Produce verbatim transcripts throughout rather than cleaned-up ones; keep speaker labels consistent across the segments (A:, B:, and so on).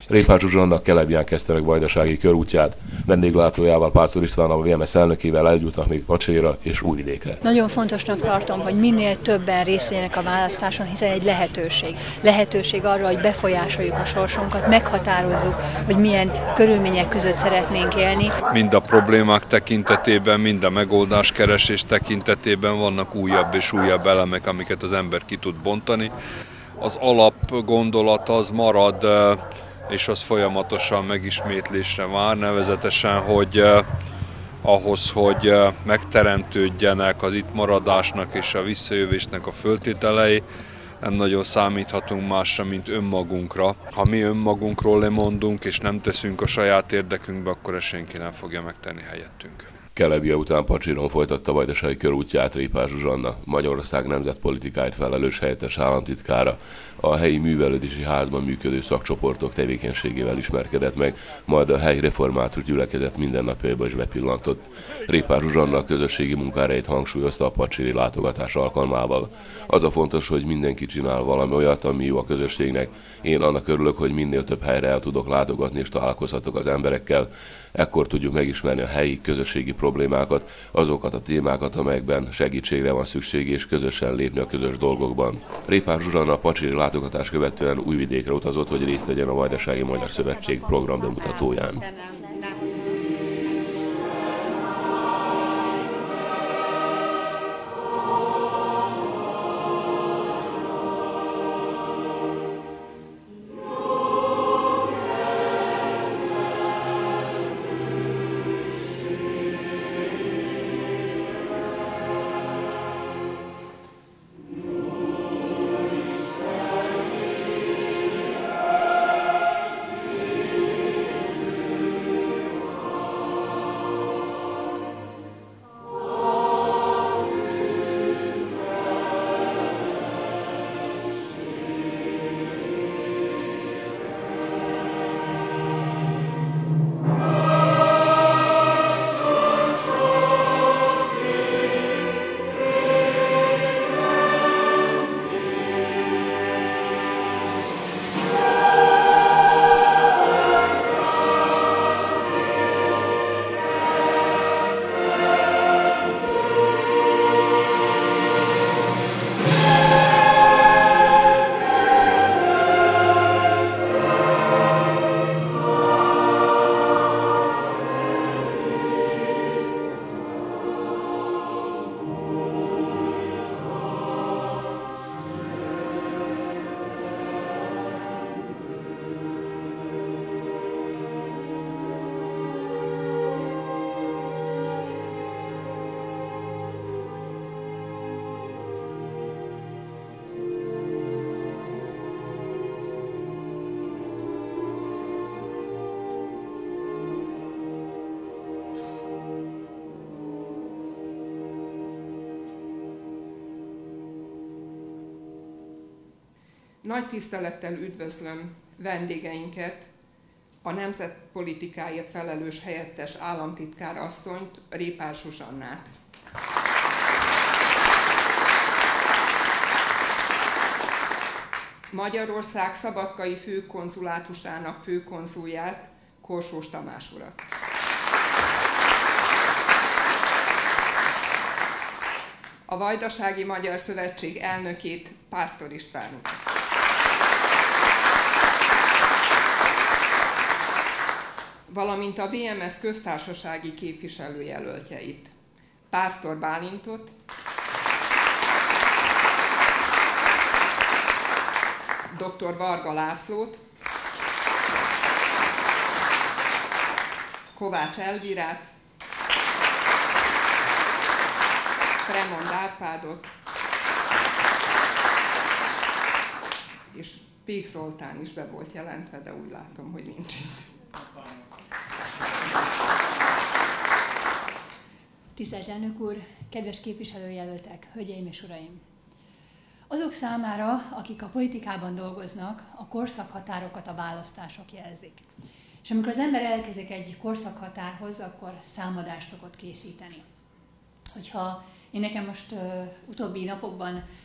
A: Répász Zsuzsannak Kelebján kezdte meg vajdasági körútját. Vendéglátójával, Pásztor Istvánnal, a vé em es elnökével eljutnak még Pacsirra és Újvidékre.
B: Nagyon fontosnak tartom, hogy minél többen részt vegyenek a választáson, hiszen egy lehetőség. Lehetőség arra, hogy befolyásoljuk a sorsunkat, meghatározzuk, hogy milyen körülmények között szeretnénk élni.
C: Mind a problémák tekintetében, mind a megoldáskeresés tekintetében vannak újabb és újabb elemek, amiket az ember ki tud bontani. Az alapgondolat az marad, és az folyamatosan megismétlésre vár, nevezetesen, hogy eh, ahhoz, hogy eh, megteremtődjenek az itt maradásnak és a visszajövésnek a föltételei, nem nagyon számíthatunk másra, mint önmagunkra. Ha mi önmagunkról lemondunk és nem teszünk a saját érdekünkbe, akkor ezt senki nem fogja megtenni helyettünk.
A: Kelebje után Pacsiron folytatta vajdasági körútját Répász Zsuzsanna, Magyarország nemzetpolitikáért felelős helyettes államtitkára. A helyi művelődési házban működő szakcsoportok tevékenységével ismerkedett meg, majd a helyi református gyülekezet mindennapjaiba is bepillantott. Répász Zsuzsanna a közösségi munkárait hangsúlyozta a pacsiri látogatás alkalmával. Az a fontos, hogy mindenki csinál valami olyat, ami jó a közösségnek. Én annak örülök, hogy minél több helyre el tudok látogatni és találkozhatok az emberekkel. Ekkor tudjuk megismerni a helyi közösségi problémákat, azokat a témákat, amelyekben segítségre van szükség, és közösen lépni a közös dolgokban. Répász Zsuzsanna a pacsiri látogatás követően Újvidékre utazott, hogy részt vegyen a Vajdasági Magyar Szövetség program bemutatóján.
D: Nagy tisztelettel üdvözlöm vendégeinket, a nemzetpolitikáért felelős helyettes államtitkár asszonyt, Répász Zsuzsannát. Magyarország szabadkai főkonzulátusának főkonzulját, Korsós Tamás urat. A Vajdasági Magyar Szövetség elnökét, Pásztor István urat. Valamint a vé em es köztársasági képviselőjelöltjeit, Pásztor Bálintot, dr. Varga Lászlót, Kovács Elvirát, Fremond Árpádot, és Pék Zoltán is be volt jelentve, de úgy látom, hogy nincs itt.
B: Tisztelt elnök úr, kedves képviselőjelöltek, hölgyeim és uraim! Azok számára, akik a politikában dolgoznak, a korszakhatárokat a választások jelzik. És amikor az ember elkezik egy korszakhatárhoz, akkor számadást szokott készíteni. Hogyha én nekem most uh, utóbbi napokban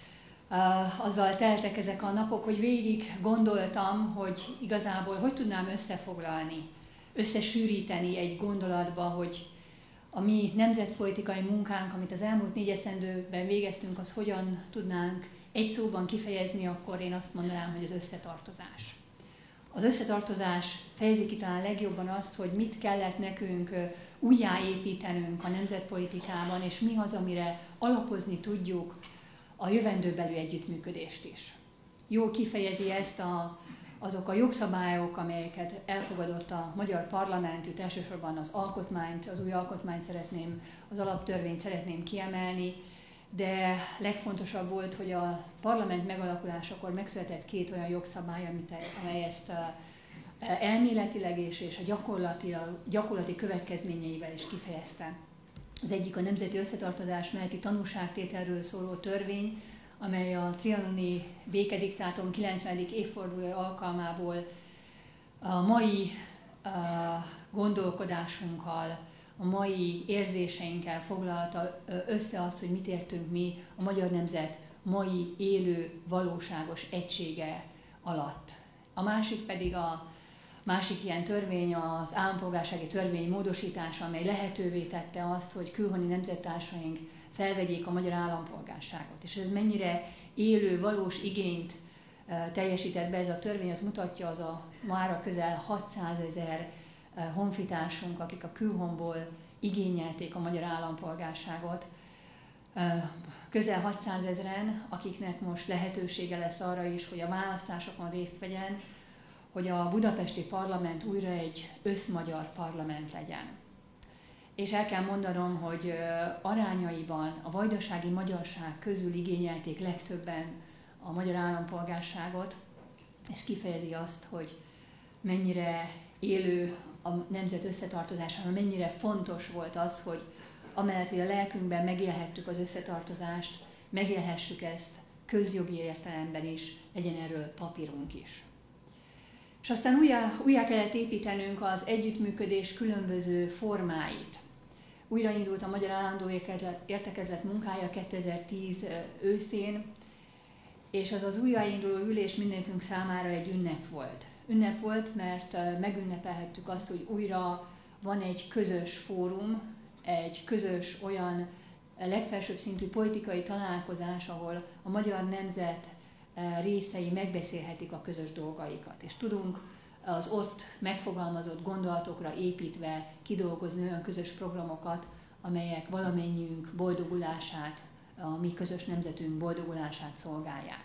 B: azzal teltek ezek a napok, hogy végig gondoltam, hogy igazából hogy tudnám összefoglalni, összesűríteni egy gondolatba, hogy a mi nemzetpolitikai munkánk, amit az elmúlt négy esztendőben végeztünk, az hogyan tudnánk egy szóban kifejezni, akkor én azt mondanám, hogy az összetartozás. Az összetartozás fejezi ki talán legjobban azt, hogy mit kellett nekünk újjáépítenünk a nemzetpolitikában, és mi az, amire alapozni tudjuk a jövendőbeli együttműködést is. Jól kifejezi ezt a, azok a jogszabályok, amelyeket elfogadott a magyar parlament, itt elsősorban az alkotmányt, az új alkotmányt szeretném, az alaptörvényt szeretném kiemelni, de legfontosabb volt, hogy a parlament megalakulásakor megszületett két olyan jogszabály, amely ezt elméletileg és, és a gyakorlati, a gyakorlati következményeivel is kifejezte. Az egyik a nemzeti összetartozás melletti tanúságtételről szóló törvény, amely a trianoni békediktátum kilencvenedik évfordulója alkalmából a mai a gondolkodásunkkal, a mai érzéseinkkel foglalta össze azt, hogy mit értünk mi a magyar nemzet mai élő, valóságos egysége alatt. A másik pedig a másik ilyen törvény az állampolgársági törvény módosítása, amely lehetővé tette azt, hogy külhoni nemzettársaink felvegyék a magyar állampolgárságot. És ez mennyire élő, valós igényt teljesített be ez a törvény, az mutatja az a mára közel hatszázezer honfitársunk, akik a külhonból igényelték a magyar állampolgárságot. Közel hatszázezren, akiknek most lehetősége lesz arra is, hogy a választásokon részt vegyen, hogy a budapesti parlament újra egy összmagyar parlament legyen. És el kell mondanom, hogy arányaiban a vajdasági magyarság közül igényelték legtöbben a magyar állampolgárságot. Ez kifejezi azt, hogy mennyire élő a nemzet összetartozása, mennyire fontos volt az, hogy amellett, hogy a lelkünkben megélhettük az összetartozást, megélhessük ezt közjogi értelemben is, legyen erről papírunk is. És aztán újjá, újjá kellett építenünk az együttműködés különböző formáit. Újraindult a Magyar Állandó Értekezlet munkája kétezer-tíz őszén, és az az újrainduló ülés mindenkünk számára egy ünnep volt. Ünnep volt, mert megünnepelhettük azt, hogy újra van egy közös fórum, egy közös olyan legfelsőbb szintű politikai találkozás, ahol a magyar nemzet részei megbeszélhetik a közös dolgaikat, és tudunk az ott megfogalmazott gondolatokra építve kidolgozni olyan közös programokat, amelyek valamennyiünk boldogulását, a mi közös nemzetünk boldogulását szolgálják.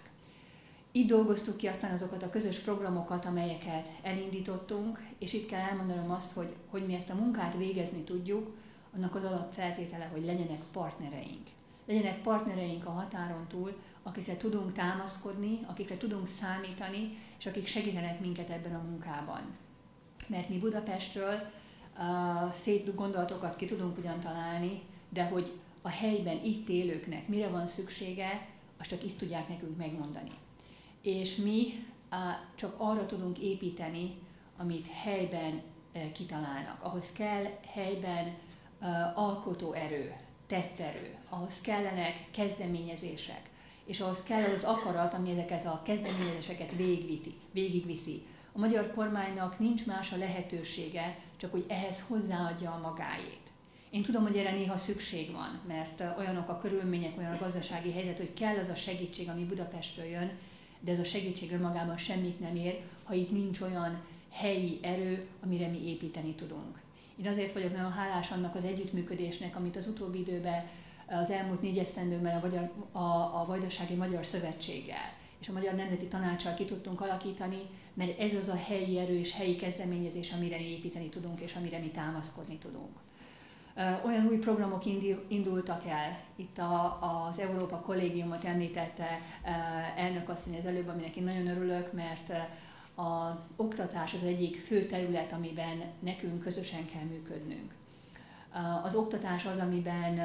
B: Így dolgoztuk ki aztán azokat a közös programokat, amelyeket elindítottunk, és itt kell elmondanom azt, hogy, hogy mi ezt a munkát végezni tudjuk, annak az alapfeltétele, hogy legyenek partnereink. Legyenek partnereink a határon túl, akikre tudunk támaszkodni, akikre tudunk számítani, és akik segítenek minket ebben a munkában. Mert mi Budapestről uh, szép gondolatokat ki tudunk ugyan találni, de hogy a helyben itt élőknek mire van szüksége, azt csak itt tudják nekünk megmondani. És mi uh, csak arra tudunk építeni, amit helyben uh, kitalálnak. Ahhoz kell helyben uh, alkotó erő, tetterő, ahhoz kellenek kezdeményezések, és ahhoz kell az akarat, ami ezeket a kezdeményezéseket végviti, végigviszi. A magyar kormánynak nincs más a lehetősége, csak hogy ehhez hozzáadja a magáét. Én tudom, hogy erre néha szükség van, mert olyanok a körülmények, olyan a gazdasági helyzet, hogy kell az a segítség, ami Budapestről jön, de ez a segítség önmagában semmit nem ér, ha itt nincs olyan helyi erő, amire mi építeni tudunk. Én azért vagyok nagyon hálás annak az együttműködésnek, amit az utóbbi időben, az elmúlt négy esztendőben a, Magyar, a, a Vajdasági Magyar Szövetséggel és a Magyar Nemzeti Tanácssal ki tudtunk alakítani, mert ez az a helyi erő és helyi kezdeményezés, amire mi építeni tudunk és amire mi támaszkodni tudunk. Olyan új programok indultak el, itt a, az Európa Kollégiumot említette elnök asszony az előbb, aminek én nagyon örülök, mert az oktatás az egyik fő terület, amiben nekünk közösen kell működnünk. Az oktatás az, amiben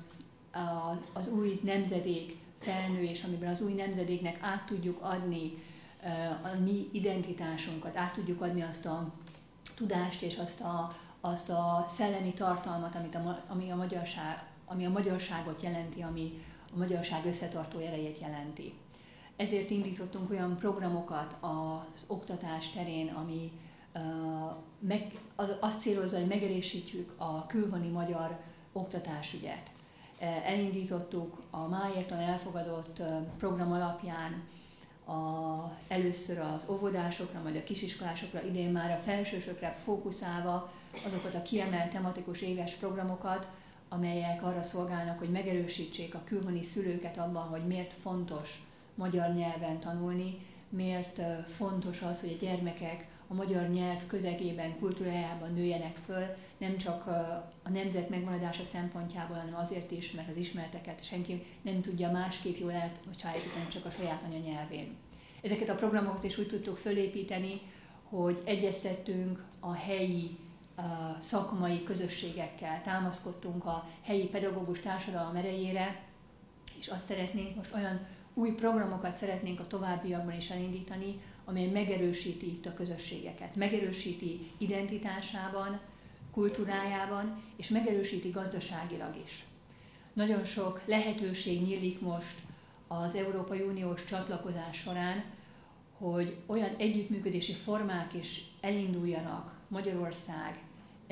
B: az új nemzedék felnő, és amiben az új nemzedéknek át tudjuk adni a mi identitásunkat, át tudjuk adni azt a tudást és azt a, azt a szellemi tartalmat, amit a, ami, a magyarság, ami a magyarságot jelenti, ami a magyarság összetartó erejét jelenti. ezért indítottunk olyan programokat az oktatás terén, ami meg, az, azt célozza, hogy megerősítjük a külhoni magyar oktatásügyet. Elindítottuk a Májérton elfogadott program alapján a, először az óvodásokra, majd a kisiskolásokra, idén már a felsősökre fókuszálva azokat a kiemelt tematikus éves programokat, amelyek arra szolgálnak, hogy megerősítsék a külhoni szülőket abban, hogy miért fontos magyar nyelven tanulni, miért fontos az, hogy a gyermekek a magyar nyelv közegében, kultúrájában nőjenek föl, nem csak a nemzet megmaradása szempontjából, hanem azért is, mert az ismereteket senki nem tudja másképp jól elbocsátani, csak a saját anyanyelvén. Ezeket a programokat is úgy tudtuk fölépíteni, hogy egyeztettünk a helyi a szakmai közösségekkel, támaszkodtunk a helyi pedagógus társadalom erejére, és azt szeretnénk, most olyan új programokat szeretnénk a továbbiakban is elindítani, amely megerősíti itt a közösségeket, megerősíti identitásában, kultúrájában, és megerősíti gazdaságilag is. Nagyon sok lehetőség nyílik most az Európai Uniós csatlakozás során, hogy olyan együttműködési formák is elinduljanak Magyarország,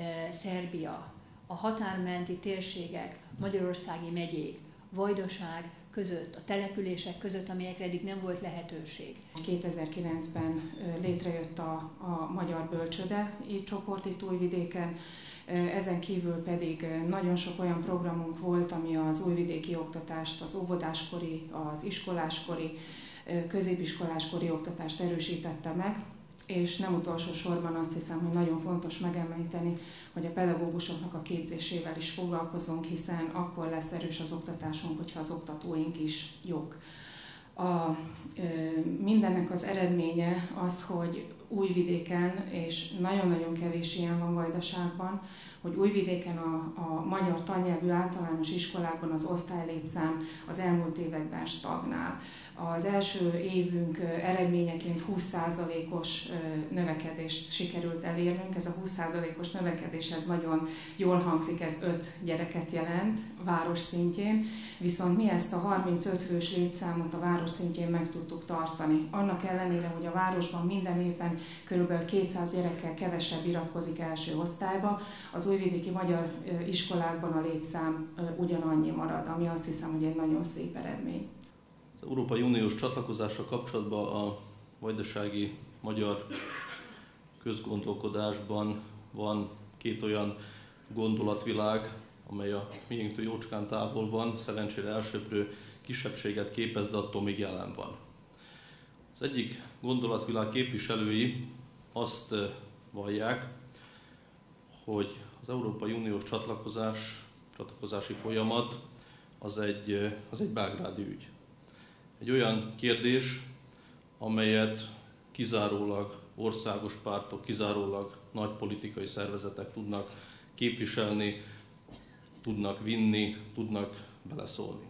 B: Szerbia, a határmenti térségek, magyarországi megyék, Vajdaság között, a települések között, amelyekre eddig nem volt lehetőség.
E: kétezer-kilencben létrejött a, a Magyar Bölcsőde csoport itt Újvidéken, ezen kívül pedig nagyon sok olyan programunk volt, ami az újvidéki oktatást, az óvodáskori, az iskoláskori, középiskoláskori oktatást erősítette meg, és nem utolsó sorban azt hiszem, hogy nagyon fontos megemlíteni, hogy a pedagógusoknak a képzésével is foglalkozunk, hiszen akkor lesz erős az oktatásunk, hogyha az oktatóink is jók. A, mindennek az eredménye az, hogy Újvidéken, és nagyon-nagyon kevés ilyen van Vajdaságban, hogy Újvidéken a, a magyar tannyelvű általános iskolákban az osztálylétszám az elmúlt években stagnál. Az első évünk eredményeként húsz százalékos növekedést sikerült elérnünk. Ez a húsz százalékos növekedés, ez nagyon jól hangzik, ez öt gyereket jelent város szintjén, viszont mi ezt a harmincöt fős létszámot a város szintjén meg tudtuk tartani. Annak ellenére, hogy a városban minden évben kb. kétszáz gyerekkel kevesebb iratkozik első osztályba, az újvidéki magyar iskolákban a létszám ugyanannyi marad, ami azt hiszem, hogy egy nagyon szép eredmény.
F: Az Európai Uniós csatlakozással kapcsolatban a vajdasági magyar közgondolkodásban van két olyan gondolatvilág, amely a miénktől jócskán távol van, szerencsére elsöprő kisebbséget képez, de attól még jelen van. Az egyik gondolatvilág képviselői azt vallják, hogy az Európai Uniós csatlakozás, csatlakozási folyamat az egy, az egy belgrádi ügy. Egy olyan kérdés, amelyet kizárólag országos pártok, kizárólag nagy politikai szervezetek tudnak képviselni, tudnak vinni, tudnak beleszólni.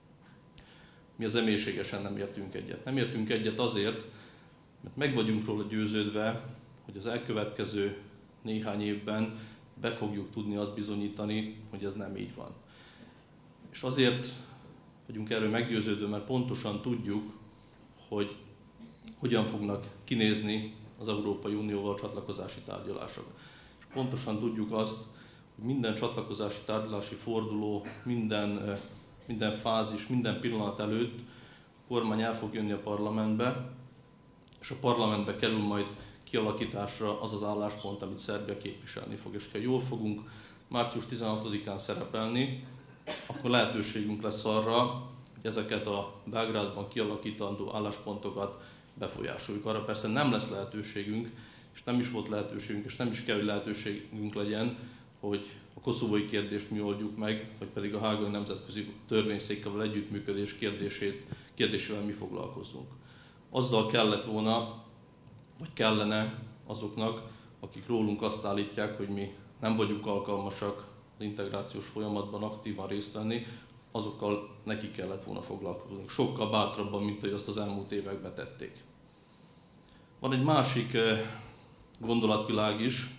F: Mi az emélységesen nem értünk egyet. Nem értünk egyet azért, mert meg vagyunk róla győződve, hogy az elkövetkező néhány évben be fogjuk tudni azt bizonyítani, hogy ez nem így van. És azért vagyunk erről meggyőződve, mert pontosan tudjuk, hogy hogyan fognak kinézni az Európai Unióval csatlakozási tárgyalások. És pontosan tudjuk azt, hogy minden csatlakozási tárgyalási forduló, minden, minden fázis, minden pillanat előtt a kormány el fog jönni a parlamentbe, és a parlamentbe kerül majd kialakításra az az álláspont, amit Szerbia képviselni fog. És ha jól fogunk március tizenhatodikán szerepelni, akkor lehetőségünk lesz arra, hogy ezeket a Belgrádban kialakítandó álláspontokat befolyásoljuk. Arra persze nem lesz lehetőségünk, és nem is volt lehetőségünk, és nem is kell, hogy lehetőségünk legyen, hogy a koszovói kérdést mi oldjuk meg, vagy pedig a Hágai Nemzetközi Törvényszékkel együttműködés kérdését, kérdésével mi foglalkozunk. Azzal kellett volna, vagy kellene azoknak, akik rólunk azt állítják, hogy mi nem vagyunk alkalmasak az integrációs folyamatban aktívan részt venni, azokkal neki kellett volna foglalkozni. Sokkal bátrabban, mint hogy azt az elmúlt években tették. Van egy másik gondolatvilág is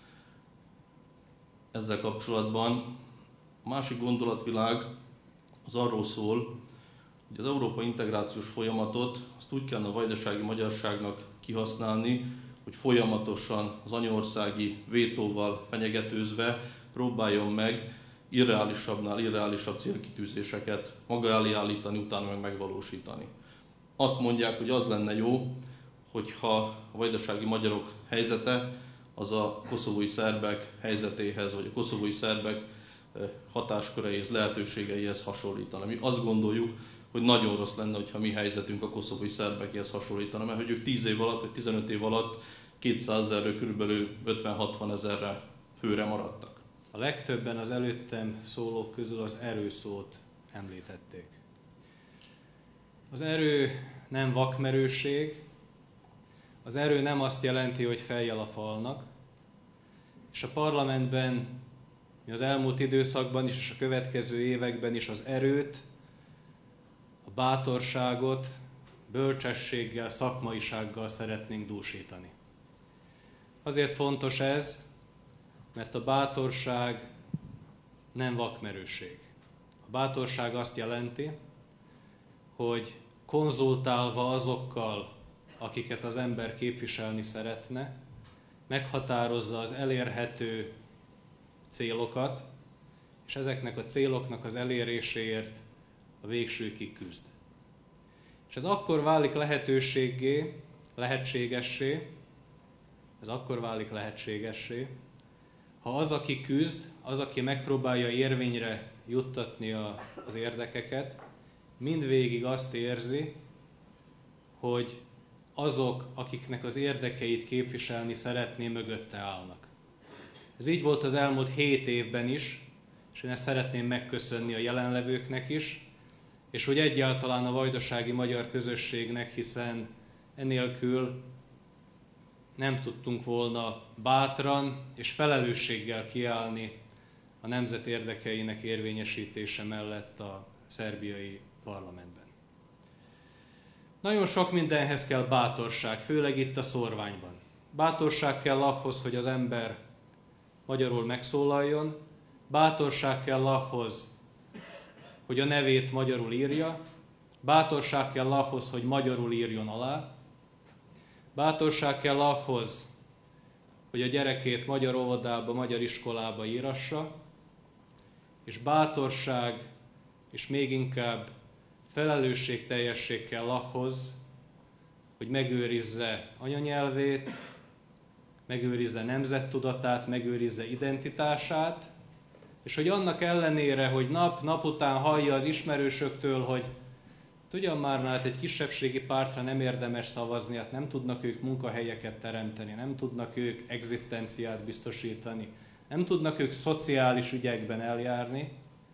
F: ezzel kapcsolatban. A másik gondolatvilág az arról szól, Az európai integrációs folyamatot azt úgy kellene a vajdasági magyarságnak kihasználni, hogy folyamatosan az anyaországi vétóval fenyegetőzve próbáljon meg irreálisabbnál irreálisabb célkitűzéseket maga elé állítani, utána meg megvalósítani. Azt mondják, hogy az lenne jó, hogyha a vajdasági magyarok helyzete az a koszovói szerbek helyzetéhez, vagy a koszovói szerbek hatásköreihez, lehetőségeihez hasonlítana. Mi azt gondoljuk, hogy nagyon rossz lenne, hogyha mi helyzetünk a koszovói szerbekéhez hasonlítana, mert hogy ők tíz év alatt, vagy tizenöt év alatt kétszázezerről körülbelül ötven-hatvan ezerre főre maradtak.
G: A legtöbben az előttem szólók közül az erőszót említették. Az erő nem vakmerőség, az erő nem azt jelenti, hogy fejjel a falnak, és a parlamentben, mi az elmúlt időszakban is, és a következő években is az erőt, a bátorságot bölcsességgel, szakmaisággal szeretnénk dúsítani. Azért fontos ez, mert a bátorság nem vakmerőség. A bátorság azt jelenti, hogy konzultálva azokkal, akiket az ember képviselni szeretne, meghatározza az elérhető célokat, és ezeknek a céloknak az eléréséért a végsőkig küzd. És ez akkor válik lehetőséggé, lehetségessé, ez akkor válik lehetségessé, ha az, aki küzd, az, aki megpróbálja érvényre juttatni a, az érdekeket, mindvégig azt érzi, hogy azok, akiknek az érdekeit képviselni szeretné, mögötte állnak. Ez így volt az elmúlt hét évben is, és én ezt szeretném megköszönni a jelenlevőknek is, és hogy egyáltalán a vajdasági magyar közösségnek, hiszen enélkül nem tudtunk volna bátran és felelősséggel kiállni a nemzet érdekeinek érvényesítése mellett a szerbiai parlamentben. Nagyon sok mindenhez kell bátorság, főleg itt a szórványban. Bátorság kell ahhoz, hogy az ember magyarul megszólaljon, bátorság kell ahhoz, hogy a nevét magyarul írja, bátorság kell ahhoz, hogy magyarul írjon alá, bátorság kell ahhoz, hogy a gyerekét magyar óvodába, magyar iskolába írassa, és bátorság, és még inkább felelősségteljesség kell ahhoz, hogy megőrizze anyanyelvét, megőrizze nemzettudatát, megőrizze identitását, és hogy annak ellenére, hogy nap, nap után hallja az ismerősöktől, hogy tudjam már, hát egy kisebbségi pártra nem érdemes szavazni, hát nem tudnak ők munkahelyeket teremteni, nem tudnak ők egzisztenciát biztosítani, nem tudnak ők szociális ügyekben eljárni,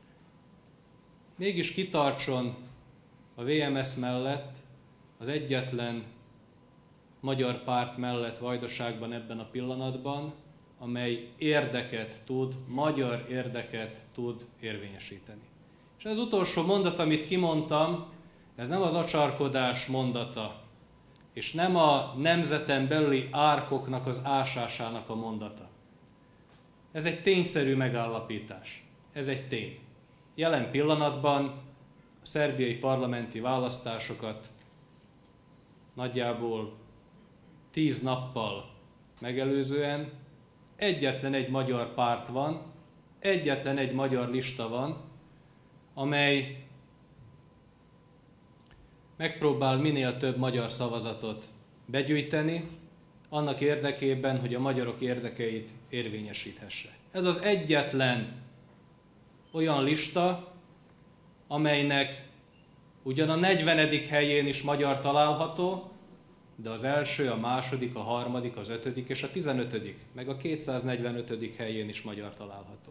G: mégis kitartson a vé em es mellett, az egyetlen magyar párt mellett Vajdaságban ebben a pillanatban, amely érdeket tud, magyar érdeket tud érvényesíteni. És ez utolsó mondat, amit kimondtam, ez nem az acsarkodás mondata, és nem a nemzeten belüli árkoknak az ásásának a mondata. Ez egy tényszerű megállapítás. Ez egy tény. Jelen pillanatban a szerbiai parlamenti választásokat nagyjából tíz nappal megelőzően egyetlen egy magyar párt van, egyetlen egy magyar lista van, amely megpróbál minél több magyar szavazatot begyűjteni, annak érdekében, hogy a magyarok érdekeit érvényesíthesse. Ez az egyetlen olyan lista, amelynek ugyan a negyvenedik helyén is magyar található, de az első, a második, a harmadik, az ötödik és a tizenötödik, meg a kétszáznegyvenötödik helyén is magyar található.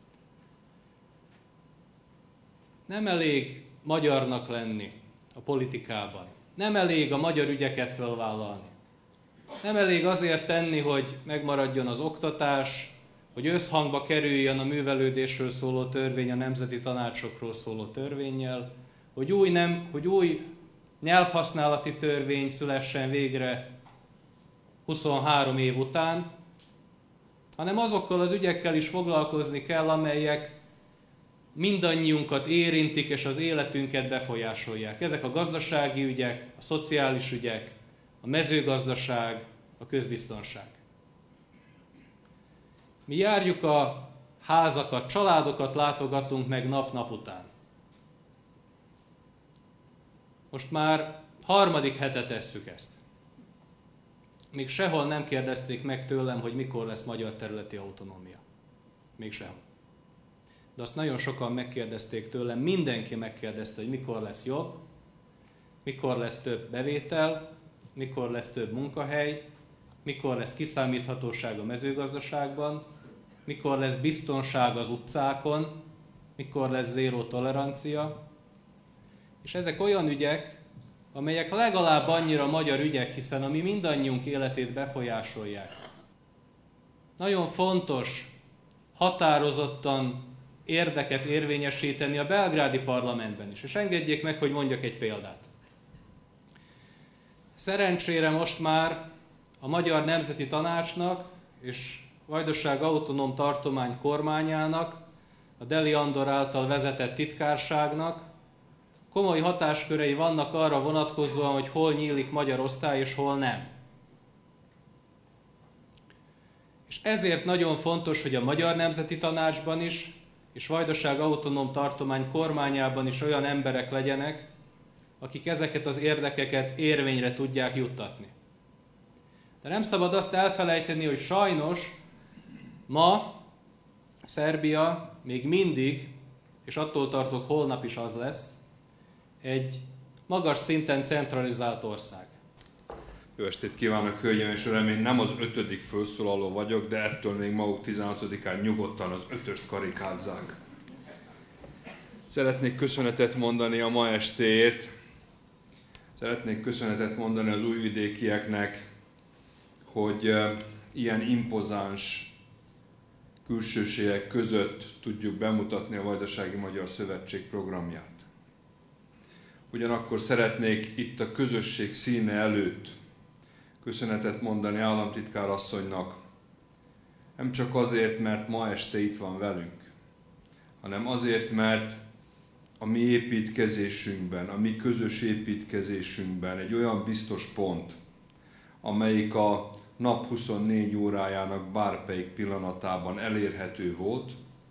G: Nem elég magyarnak lenni a politikában. Nem elég a magyar ügyeket felvállalni. Nem elég azért tenni, hogy megmaradjon az oktatás, hogy összhangba kerüljön a művelődésről szóló törvény a nemzeti tanácsokról szóló törvénnyel, hogy új, nem, hogy új nyelvhasználati törvény szülessen végre huszonhárom év után, hanem azokkal az ügyekkel is foglalkozni kell, amelyek mindannyiunkat érintik és az életünket befolyásolják. Ezek a gazdasági ügyek, a szociális ügyek, a mezőgazdaság, a közbiztonság. Mi járjuk a házakat, családokat látogatunk meg nap-nap után. Most már harmadik hete tesszük ezt. Még sehol nem kérdezték meg tőlem, hogy mikor lesz magyar területi autonómia. Még sehol. De azt nagyon sokan megkérdezték tőlem, mindenki megkérdezte, hogy mikor lesz jobb, mikor lesz több bevétel, mikor lesz több munkahely, mikor lesz kiszámíthatóság a mezőgazdaságban, mikor lesz biztonság az utcákon, mikor lesz zéró tolerancia. És ezek olyan ügyek, amelyek legalább annyira magyar ügyek, hiszen ami mindannyiunk életét befolyásolják. Nagyon fontos határozottan érdeket érvényesíteni a belgrádi parlamentben is. És engedjék meg, hogy mondjak egy példát. Szerencsére most már a Magyar Nemzeti Tanácsnak és Vajdaság Autonóm Tartomány kormányának, a Deli Andor által vezetett titkárságnak komoly hatáskörei vannak arra vonatkozóan, hogy hol nyílik magyar osztály és hol nem. És ezért nagyon fontos, hogy a Magyar Nemzeti Tanácsban is, és Vajdaság Autonóm Tartomány kormányában is olyan emberek legyenek, akik ezeket az érdekeket érvényre tudják juttatni. De nem szabad azt elfelejteni, hogy sajnos ma Szerbia még mindig, és attól tartok, holnap is az lesz, egy magas szinten centralizált ország.
C: Jó estét kívánok, hölgyeim és uraim! Én nem az ötödik felszólaló vagyok, de ettől még maguk tizenhatodikán nyugodtan az ötöst karikázzák. Szeretnék köszönetet mondani a ma estéért. Szeretnék köszönetet mondani az újvidékieknek, hogy ilyen impozáns külsőségek között tudjuk bemutatni a Vajdasági Magyar Szövetség programját. Ugyanakkor szeretnék itt a közösség színe előtt köszönetet mondani államtitkár asszonynak, nem csak azért, mert ma este itt van velünk, hanem azért, mert a mi építkezésünkben, a mi közös építkezésünkben egy olyan biztos pont, amelyik a nap huszonnégy órájának bármelyik pillanatában elérhető volt,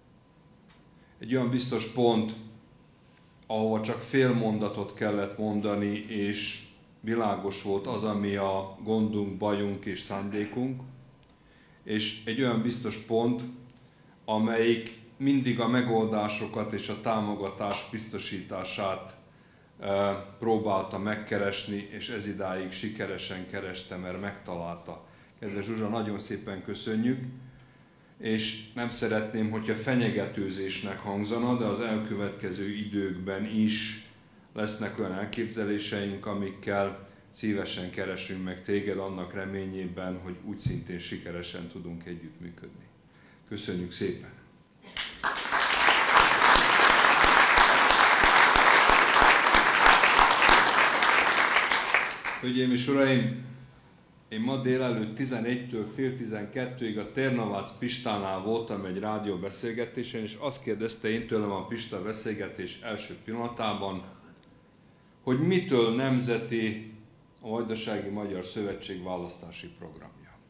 C: egy olyan biztos pont, ahova csak fél mondatot kellett mondani, és világos volt az, ami a gondunk, bajunk és szándékunk, és egy olyan biztos pont, amelyik mindig a megoldásokat és a támogatás biztosítását e, próbálta megkeresni, és ez idáig sikeresen kereste, mert megtalálta. Kedves Zsuzsa, nagyon szépen köszönjük, és nem szeretném, hogyha fenyegetőzésnek hangzana, de az elkövetkező időkben is lesznek olyan elképzeléseink, amikkel szívesen keresünk meg téged annak reményében, hogy úgy szintén sikeresen tudunk együttműködni. Köszönjük szépen! Hölgyeim és uraim, én ma délelőtt tizenegytől fél tizenkettőig a Térnavác Pistánál voltam egy rádióbeszélgetésen, és azt kérdezte én tőlem a Pista beszélgetés első pillanatában, hogy mitől nemzeti a Vajdasági Magyar Szövetség választási programja.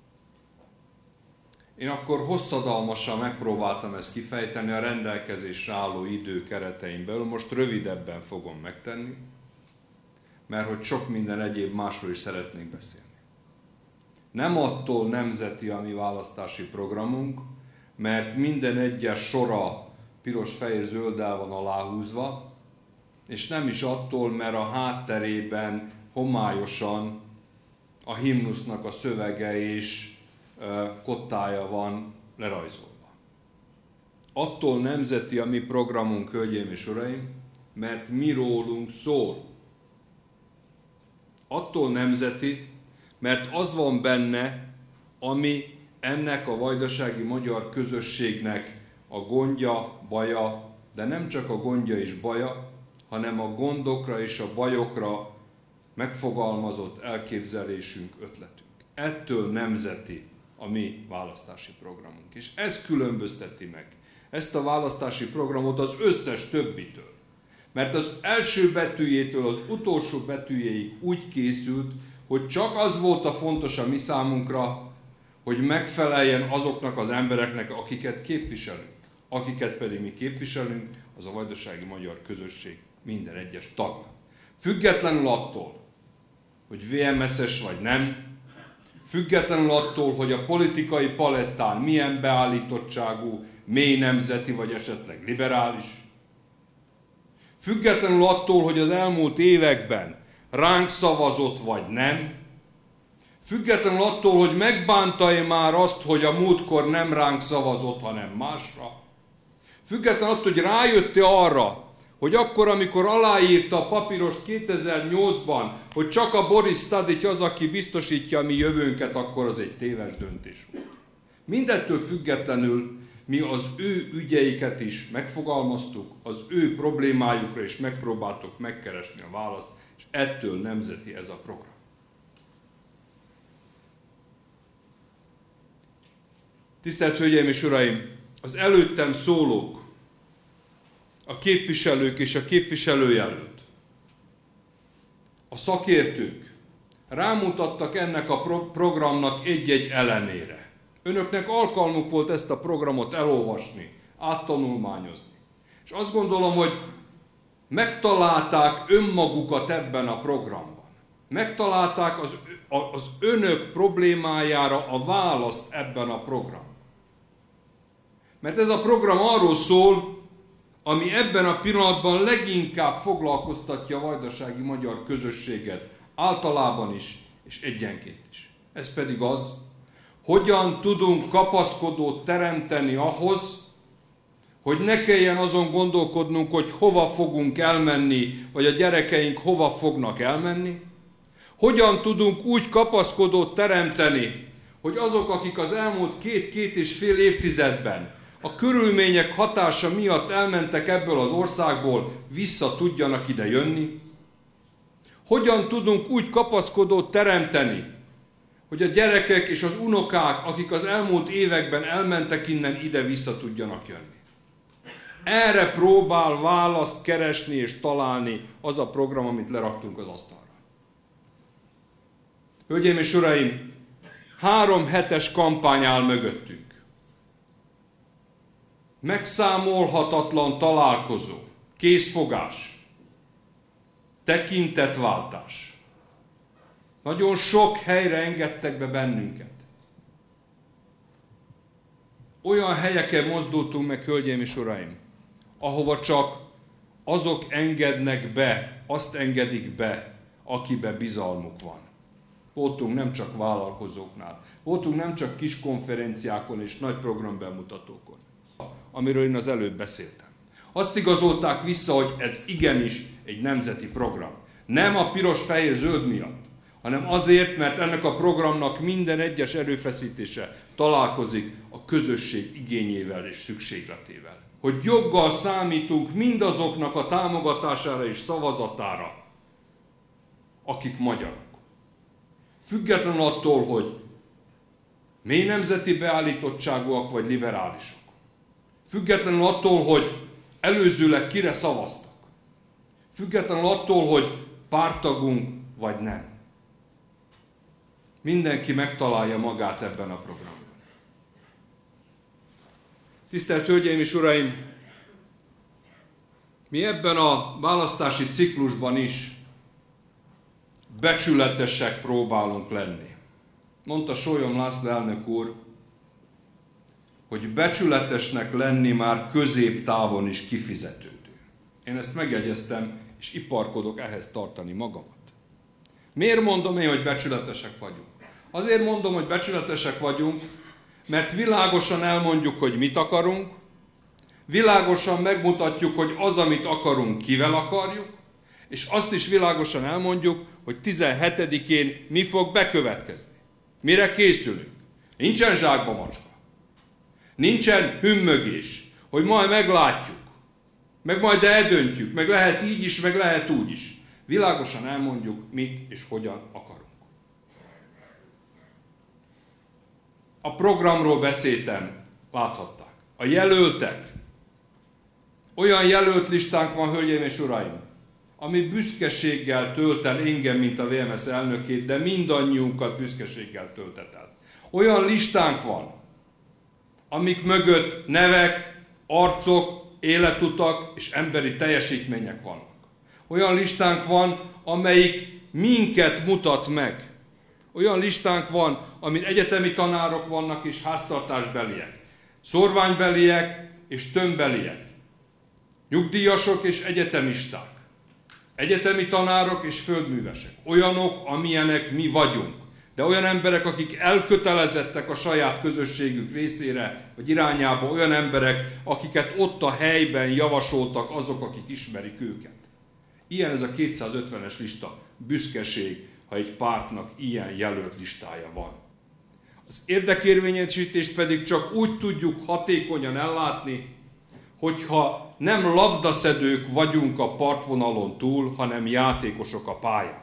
C: Én akkor hosszadalmasan megpróbáltam ezt kifejteni a rendelkezésre álló idő keretein belül, most rövidebben fogom megtenni, mert hogy sok minden egyéb másról is szeretnék beszélni. Nem attól nemzeti a mi választási programunk, mert minden egyes sora piros, fehér, zölddel van aláhúzva, és nem is attól, mert a hátterében homályosan a himnusznak a szövege és kottája van lerajzolva. Attól nemzeti a mi programunk, hölgyeim és uraim, mert mi rólunk szól. Attól nemzeti, mert az van benne, ami ennek a vajdasági magyar közösségnek a gondja, baja, de nem csak a gondja és baja, hanem a gondokra és a bajokra megfogalmazott elképzelésünk, ötletünk. Ettől nemzeti a mi választási programunk. És ez különbözteti meg ezt a választási programot az összes többitől. Mert az első betűjétől az utolsó betűjéig úgy készült, hogy csak az volt a fontos a mi számunkra, hogy megfeleljen azoknak az embereknek, akiket képviselünk. Akiket pedig mi képviselünk, az a vajdasági magyar közösség minden egyes tagja. Függetlenül attól, hogy vé em es-es vagy nem, függetlenül attól, hogy a politikai palettán milyen beállítottságú, mély nemzeti vagy esetleg liberális, függetlenül attól, hogy az elmúlt években ránk szavazott vagy nem, függetlenül attól, hogy megbánta-e már azt, hogy a múltkor nem ránk szavazott, hanem másra, függetlenül attól, hogy rájött-e arra, hogy akkor, amikor aláírta a papírost kétezer-nyolcban, hogy csak a Boris Tadic az, aki biztosítja a mi jövőnket, akkor az egy téves döntés volt. Mindettől függetlenül mi az ő ügyeiket is megfogalmaztuk, az ő problémájukra is megpróbáltuk megkeresni a választ, és ettől nemzeti ez a program. Tisztelt Hölgyeim és Uraim! Az előttem szólók, a képviselők és a képviselőjelölt, a szakértők rámutattak ennek a pro- programnak egy-egy elemére. Önöknek alkalmuk volt ezt a programot elolvasni, áttanulmányozni. És azt gondolom, hogy megtalálták önmagukat ebben a programban. Megtalálták az, az önök problémájára a választ ebben a programban. Mert ez a program arról szól, ami ebben a pillanatban leginkább foglalkoztatja a vajdasági magyar közösséget, általában is, és egyenként is. Ez pedig az, hogyan tudunk kapaszkodót teremteni ahhoz, hogy ne kelljen azon gondolkodnunk, hogy hova fogunk elmenni, vagy a gyerekeink hova fognak elmenni. Hogyan tudunk úgy kapaszkodót teremteni, hogy azok, akik az elmúlt két-két és fél évtizedben a körülmények hatása miatt elmentek ebből az országból, vissza tudjanak ide jönni? Hogyan tudunk úgy kapaszkodót teremteni, hogy a gyerekek és az unokák, akik az elmúlt években elmentek innen, ide vissza tudjanak jönni? Erre próbál választ keresni és találni az a program, amit leraktunk az asztalra. Hölgyeim és Uraim, három hetes kampány áll mögöttünk. Megszámolhatatlan találkozó, készfogás, tekintetváltás. Nagyon sok helyre engedtek be bennünket. Olyan helyeken mozdultunk meg, hölgyeim és uraim, ahova csak azok engednek be, azt engedik be, akibe bizalmuk van. Voltunk nem csak vállalkozóknál, voltunk nem csak kis konferenciákon és nagy programbemutatókon, amiről én az előbb beszéltem. Azt igazolták vissza, hogy ez igenis egy nemzeti program. Nem a piros-fehér-zöld miatt, hanem azért, mert ennek a programnak minden egyes erőfeszítése találkozik a közösség igényével és szükségletével. Hogy joggal számítunk mindazoknak a támogatására és szavazatára, akik magyarok. Függetlenül attól, hogy mély nemzeti beállítottságúak vagy liberálisok. Függetlenül attól, hogy előzőleg kire szavaztak. Függetlenül attól, hogy párttagunk vagy nem. Mindenki megtalálja magát ebben a programban. Tisztelt Hölgyeim és Uraim! Mi ebben a választási ciklusban is becsületesek próbálunk lenni. Mondta Sólyom László elnök úr, hogy becsületesnek lenni már középtávon is kifizetődő. Én ezt megjegyeztem, és iparkodok ehhez tartani magamat. Miért mondom én, hogy becsületesek vagyunk? Azért mondom, hogy becsületesek vagyunk, mert világosan elmondjuk, hogy mit akarunk, világosan megmutatjuk, hogy az, amit akarunk, kivel akarjuk, és azt is világosan elmondjuk, hogy tizenhetedikén mi fog bekövetkezni. Mire készülünk? Nincsen zsákba macska. Nincsen hümmögés, hogy majd meglátjuk, meg majd eldöntjük, meg lehet így is, meg lehet úgy is. Világosan elmondjuk, mit és hogyan akarunk.
H: a programról beszéltem, láthatták. A jelöltek, olyan jelölt listánk van, hölgyeim és uraim, ami büszkeséggel tölt el engem, mint a vé em es elnökét, de mindannyiunkat büszkeséggel töltet el. Olyan listánk van, amik mögött nevek, arcok, életutak és emberi teljesítmények vannak. Olyan listánk van, amelyik minket mutat meg. Olyan listánk van, amin egyetemi tanárok vannak és háztartásbeliek, szorványbeliek és tömbbeliek, nyugdíjasok és egyetemisták, egyetemi tanárok és földművesek. Olyanok, amilyenek mi vagyunk. De olyan emberek, akik elkötelezettek a saját közösségük részére, vagy irányába, olyan emberek, akiket ott a helyben javasoltak azok, akik ismerik őket. Ilyen ez a kétszázötvenes lista. Büszkeség, ha egy pártnak ilyen jelölt listája van. Az érdekérvényesítést pedig csak úgy tudjuk hatékonyan ellátni, hogyha nem labdaszedők vagyunk a partvonalon túl, hanem játékosok a pályán.